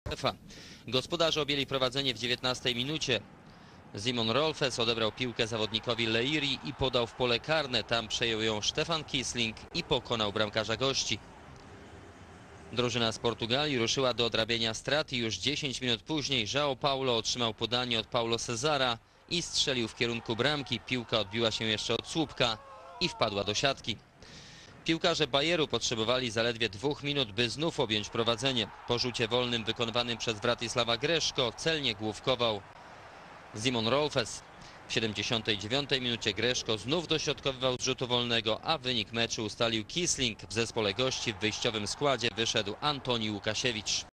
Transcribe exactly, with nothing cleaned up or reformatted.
F A. Gospodarze objęli prowadzenie w dziewiętnastej minucie. Simon Rolfes odebrał piłkę zawodnikowi Leiri i podał w pole karne. Tam przejął ją Stefan Kiesling i pokonał bramkarza gości. Drużyna z Portugalii ruszyła do odrabiania strat i już dziesięć minut później João Paulo otrzymał podanie od Paulo Cesara i strzelił w kierunku bramki. Piłka odbiła się jeszcze od słupka i wpadła do siatki. Piłkarze Bayeru potrzebowali zaledwie dwóch minut, by znów objąć prowadzenie. Po rzucie wolnym wykonywanym przez Bratislava Greszko celnie główkował Simon Rolfes. W siedemdziesiątej dziewiątej minucie Greszko znów dośrodkowywał z rzutu wolnego, a wynik meczu ustalił Kiesling. W zespole gości w wyjściowym składzie wyszedł Antoni Łukasiewicz.